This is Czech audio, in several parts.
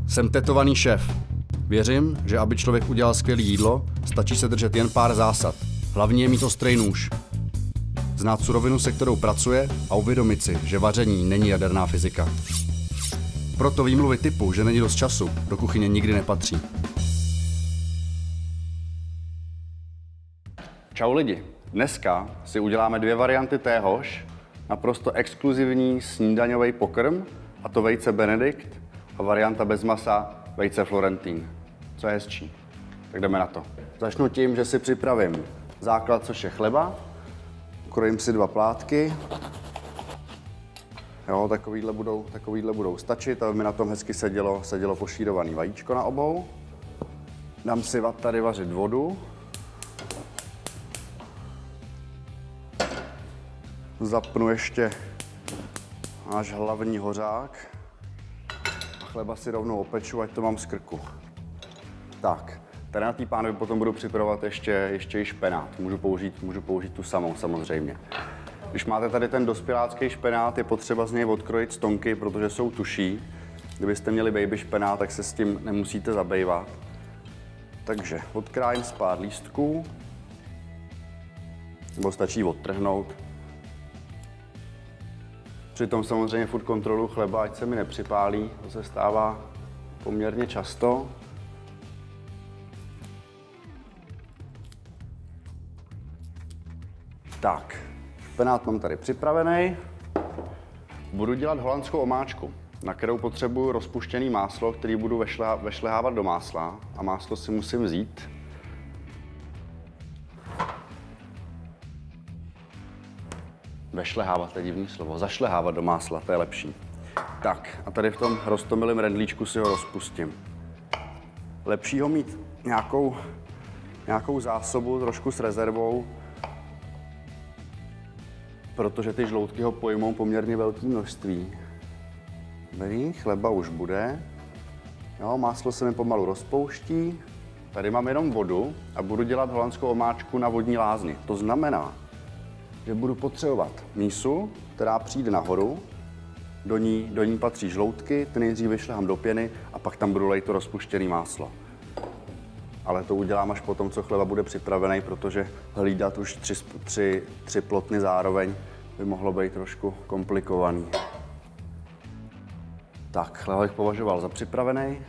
Jsem tetovaný šéf. Věřím, že aby člověk udělal skvělé jídlo, stačí se držet jen pár zásad. Hlavní je mít ostrý nůž. Znát surovinu, se kterou pracuje, a uvědomit si, že vaření není jaderná fyzika. Proto výmluvy typu, že není dost času, do kuchyně nikdy nepatří. Čau lidi, dneska si uděláme dvě varianty téhož, naprosto exkluzivní snídaňový pokrm, a to vejce Benedikt a varianta bez masa vejce Florentín. Co je hezčí? Tak jdeme na to. Začnu tím, že si připravím základ, což je chleba. Ukrojím si 2 plátky. Jo, takovýhle budou stačit, aby mi na tom hezky sedělo pošírovaný vajíčko na obou. Dám si tady vařit vodu. Zapnu ještě náš hlavní hořák. A chleba si rovnou opeču, ať to mám z krku. Tak, tady na té pánvi potom budu připravovat ještě i špenát. Můžu použít tu samou samozřejmě. Když máte tady ten dospělácký špenát, je potřeba z něj odkrojit stonky, protože jsou tuší. Kdybyste měli baby špenát, tak se s tím nemusíte zabývat. Takže odkrájím z pár lístků, nebo stačí odtrhnout. Přitom samozřejmě furt kontrolu chleba, ať se mi nepřipálí, to se stává poměrně často. Tak, špenát mám tady připravený. Budu dělat holandskou omáčku, na kterou potřebuji rozpuštěné máslo, který budu vešlehávat do másla, a máslo si musím vzít. Vešlehávat je divný slovo, zašlehávat do másla, to je lepší. Tak, a tady v tom roztomilém rendlíčku si ho rozpustím. Lepší ho mít nějakou zásobu, trošku s rezervou, protože ty žloutky ho pojmou poměrně velké množství. Dobrý, chleba už bude. Jo, máslo se mi pomalu rozpouští. Tady mám jenom vodu a budu dělat holandskou omáčku na vodní lázni. To znamená, že budu potřebovat mísu, která přijde nahoru, do ní patří žloutky, ty nejdřív vyšlehám do pěny a pak tam budu lejt to rozpuštěné máslo. Ale to udělám až potom, co chleba bude připravený, protože hlídat už tři plotny zároveň by mohlo být trošku komplikovaný. Tak, chleba bych považoval za připravený.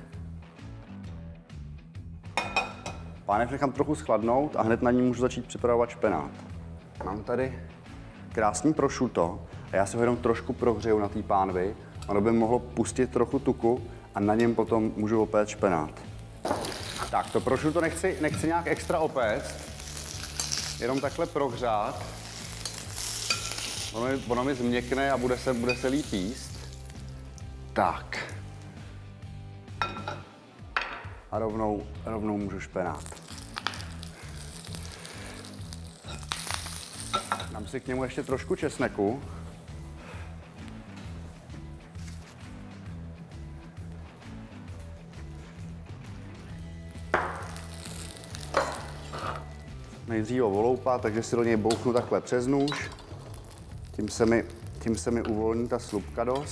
Pánev nechám trochu schladnout a hned na ní můžu začít připravovat špenát. Mám tady krásný prosciutto a já se ho jenom trošku prohřeju na té pánvi. Ono by mohlo pustit trochu tuku a na něm potom můžu opéct špenát. Tak, to prosciutto nechci nějak extra opéct, jenom takhle prohřát. Ono mi změkne a bude se líp jíst. Tak. A rovnou můžu špenát. Dám si k němu ještě trošku česneku. Nejdřív ho voloupat, takže si do něj bouchnu takhle přes nůž. Tím se mi uvolní ta slupka dost.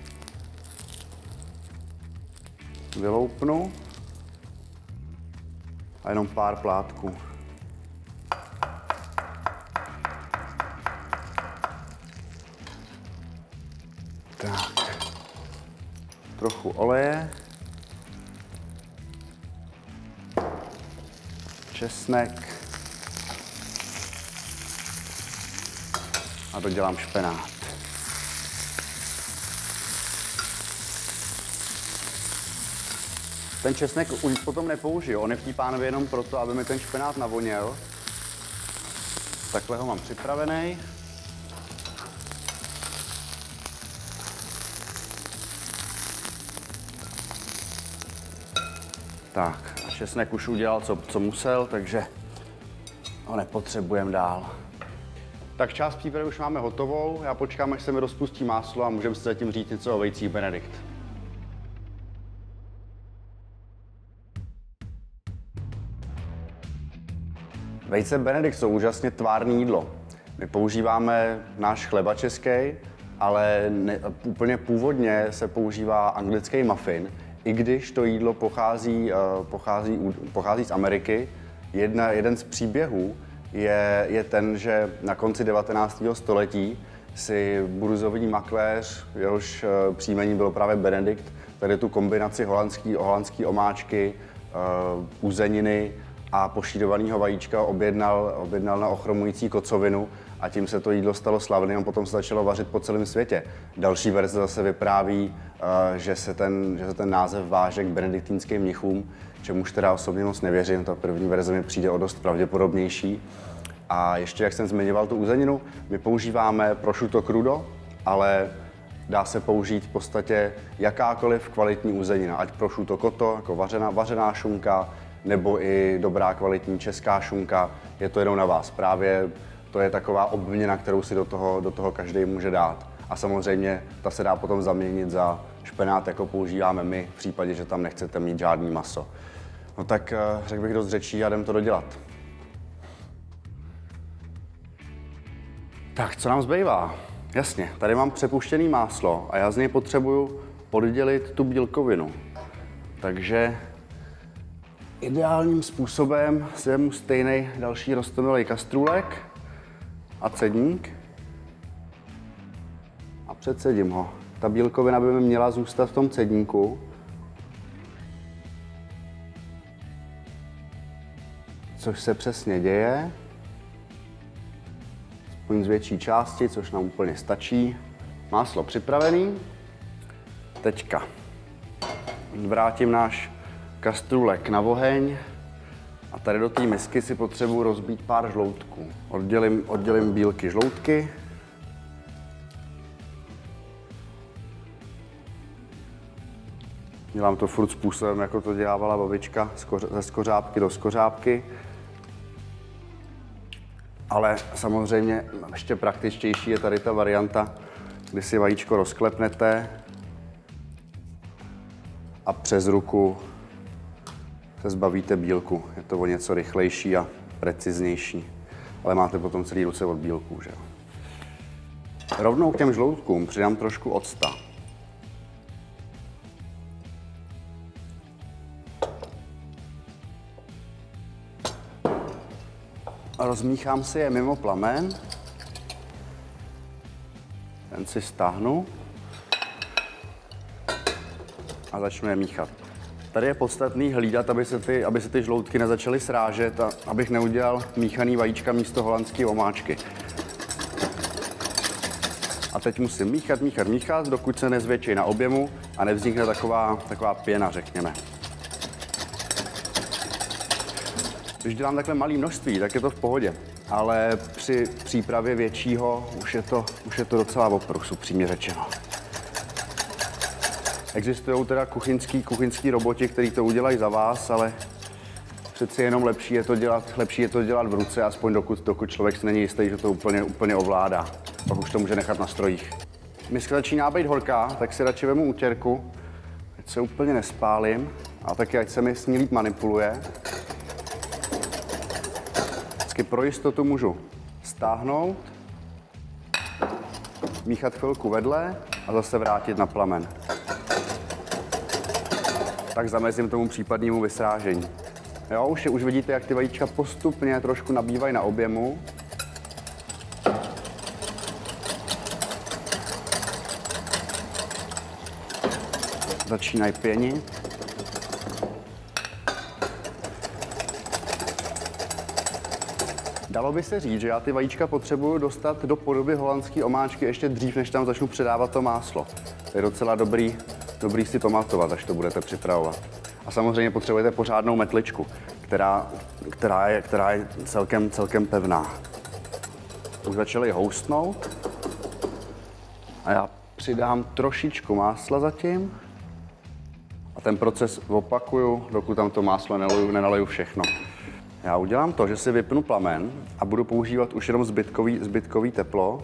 Vyloupnu. A jenom pár plátků. Tak. Trochu oleje. Česnek. A dodělám špenát. Ten česnek už potom nepoužiju, on je v té pánvi jenom proto, aby mi ten špenát navoněl. Takhle ho mám připravený. Tak, a česnek už udělal, co musel, takže ho nepotřebujeme dál. Tak část přípravy už máme hotovou, já počkám, až se mi rozpustí máslo a můžeme si zatím říct něco o vejcích Benedikt. Vejce Benedikt jsou úžasně tvárné jídlo. My používáme náš chleba český, ale úplně původně se používá anglický muffin, I když to jídlo pochází z Ameriky, jeden z příběhů je ten, že na konci 19. století si burzovní makléř, jehož příjmení bylo právě Benedikt, tady tu kombinaci holandský omáčky, uzeniny a pošídovaného vajíčka objednal na ochromující kocovinu a tím se to jídlo stalo slavným a potom se začalo vařit po celém světě. Další verze zase vypráví, že se ten název váže k benediktínským mnichům, čemuž teda osobně moc nevěřím, ta první verze mi přijde o dost pravděpodobnější. A ještě, jak jsem zmiňoval tu uzeninu, my používáme prosciutto crudo, ale dá se použít v podstatě jakákoliv kvalitní uzenina, ať prosciutto cotto, jako vařená šunka, nebo i dobrá kvalitní česká šunka, je to jenom na vás. Právě to je taková obměna, kterou si do toho každý může dát. A samozřejmě ta se dá potom zaměnit za špenát, jako používáme my, v případě, že tam nechcete mít žádný maso. No tak řekl bych dost řečí a jdem to dodělat. Tak, co nám zbývá? Jasně, tady mám přepuštěný máslo a já z něj potřebuju oddělit tu bílkovinu. Takže ideálním způsobem si vezmu stejný další roztomilý kastrůlek a cedník a předsedím ho. Ta bílkovina by mi měla zůstat v tom cedníku. Což se přesně děje. Aspoň z větší části, což nám úplně stačí. Máslo připravený. Teďka vrátím náš kastrůlek na oheň a tady do té misky si potřebuji rozbít pár žloutků. Oddělím bílky žloutky. Dělám to furt způsobem, jako to dělávala babička, ze skořápky do skořápky. Ale samozřejmě ještě praktičtější je tady ta varianta, kdy si vajíčko rozklepnete a přes ruku se zbavíte bílku. Je to o něco rychlejší a preciznější, ale máte potom celý ruce od bílků, že jo. Rovnou k těm žloutkům přidám trošku octa. Rozmíchám si je mimo plamen. Ten si stáhnu a začnu je míchat. Tady je podstatný hlídat, aby se ty žloutky nezačaly srážet a abych neudělal míchaný vajíčka místo holandské omáčky. A teď musím míchat, dokud se nezvětší na objemu a nevznikne taková pěna, řekněme. Když dělám takhle malé množství, tak je to v pohodě, ale při přípravě většího už je to docela oprus, upřímně řečeno. Existují teda kuchyňský roboti, kteří to udělají za vás, ale přeci jenom lepší je to dělat v ruce, aspoň dokud člověk si není jistý, že to úplně ovládá. Pak už to může nechat na strojích. Miska začíná být horká, tak si radši vemu utěrku, ať se úplně nespálím a taky ať se mi s ní líp manipuluje. Vždycky pro jistotu můžu stáhnout, míchat chvilku vedle a zase vrátit na plamen. Tak zamezím tomu případnému vysrážení. Jo, už vidíte, jak ty vajíčka postupně trošku nabývají na objemu. Začínají pěnit. Dalo by se říct, že já ty vajíčka potřebuju dostat do podoby holandské omáčky ještě dřív, než tam začnu přidávat to máslo. To je docela dobrý si pamatovat, až to budete připravovat. A samozřejmě potřebujete pořádnou metličku, která je celkem pevná. Už začaly houstnout a já přidám trošičku másla zatím a ten proces opakuju, dokud tam to máslo nenaliju všechno. Já udělám to, že si vypnu plamen a budu používat už jenom zbytkový teplo.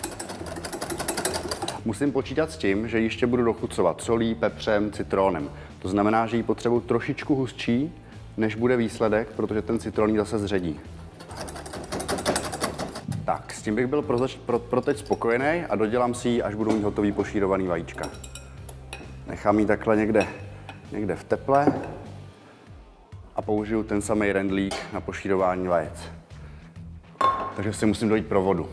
Musím počítat s tím, že ještě budu dochucovat solí, pepřem, citrónem. To znamená, že ji potřebuji trošičku hustší, než bude výsledek, protože ten citron ji zase zředí. Tak, s tím bych byl pro teď spokojený a dodělám si ji, až budu mít hotový pošírovaný vajíčka. Nechám ji takhle někde někde v teple a použiju ten samý rendlík na pošírování vajec. Takže si musím dojít pro vodu.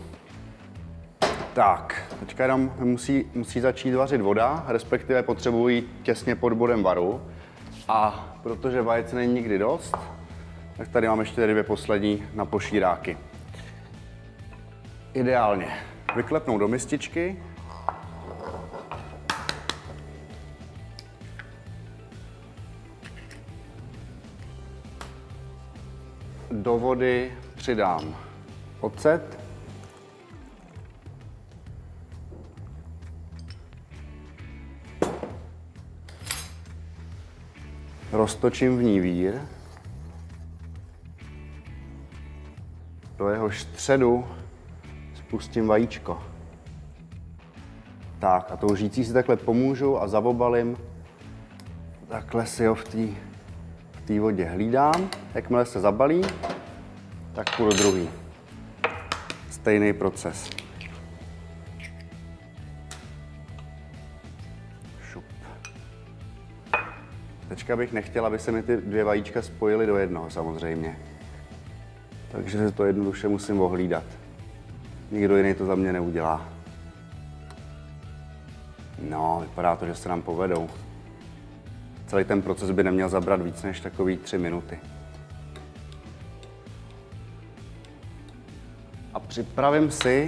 Tak, teďka jenom musí začít vařit voda, respektive potřebuji jít těsně pod bodem varu. A protože vajec není nikdy dost, tak tady mám ještě 2 poslední na pošíráky. Ideálně vyklepnout do mističky. Do vody přidám ocet. Roztočím v ní vír. Do jehož středu spustím vajíčko. Tak a tou žící si takhle pomůžu a zavobalím. Takhle si ho v té vodě hlídám. Jakmile se zabalí, tak půjdu druhý. Stejný proces. Šup. Teďka bych nechtěl, aby se mi ty 2 vajíčka spojily do jednoho samozřejmě. Takže to jednoduše musím ohlídat. Nikdo jiný to za mě neudělá. No, vypadá to, že se nám povedou. Celý ten proces by neměl zabrat víc než takový 3 minuty. A připravím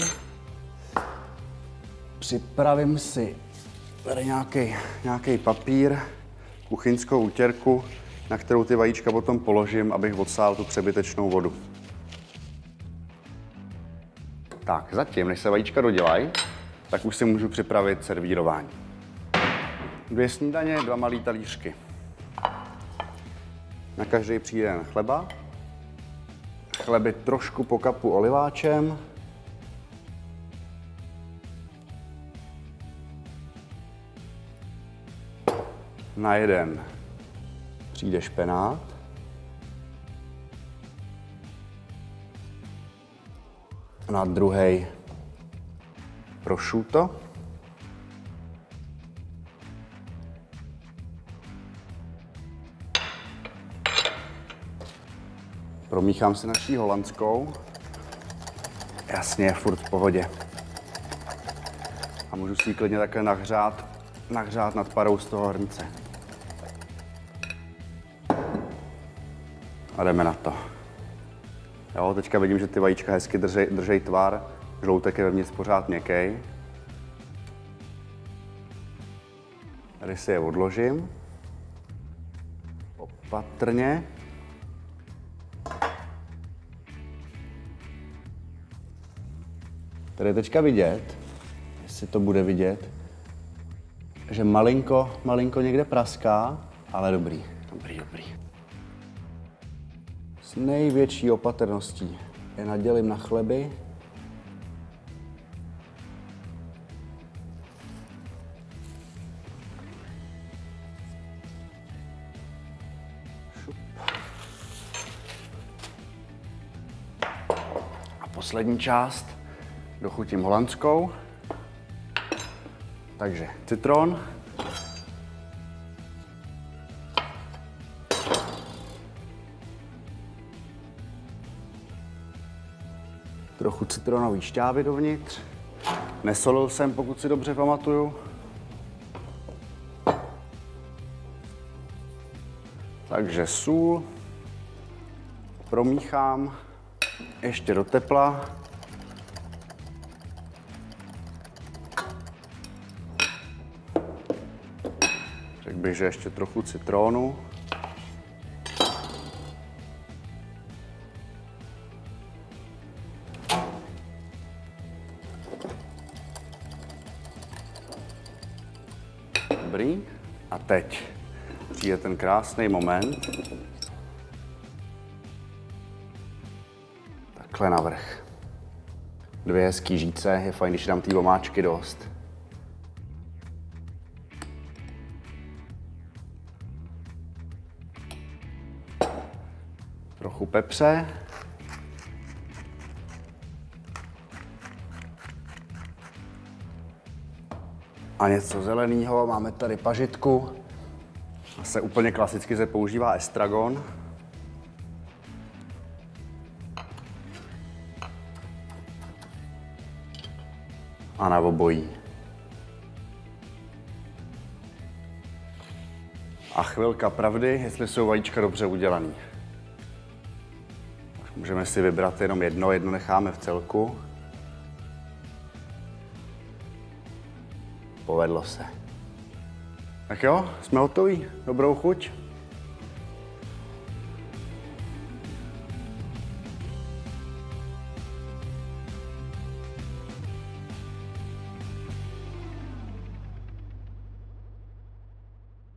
si tady nějaký papír, kuchyňskou utěrku, na kterou ty vajíčka potom položím, abych odsál tu přebytečnou vodu. Tak, zatím, než se vajíčka dodělají, tak už si můžu připravit servírování. 2 snídaně, 2 malý talířky. Na každý přijde jen chleba. Chleby trošku pokapu oliváčem. Na jeden přijde špenát. Na druhý prosciutto. Promíchám si naší holandskou. Jasně, je furt v pohodě. A můžu si ji klidně takhle nahřát nad parou z toho hrnce. A jdeme na to. Jo, teďka vidím, že ty vajíčka hezky držej tvar. Žloutek je vevnitř pořád měkký. Tady si je odložím. Opatrně. Tady je teďka vidět, jestli to bude vidět, že malinko někde praská, ale dobrý. S největší opatrností je nadělím na chleby. A poslední část dochutím holandskou. Takže citron. Trochu citronové šťávy dovnitř. Nesolil jsem, pokud si dobře pamatuju. Takže sůl. Promíchám ještě do tepla. Řekl bych, že ještě trochu citronu. Dobrý. A teď přijde ten krásný moment. Takhle navrch. 2 hezký žíce, je fajn, když dám té omáčky dost. Trochu pepře. A něco zeleného, máme tady pažitku. A Zase úplně klasicky se používá estragon. A na obojí. A chvilka pravdy, jestli jsou vajíčka dobře udělaný. Můžeme si vybrat jenom jedno necháme v celku. Povedlo se. Tak jo, jsme hotoví. Dobrou chuť.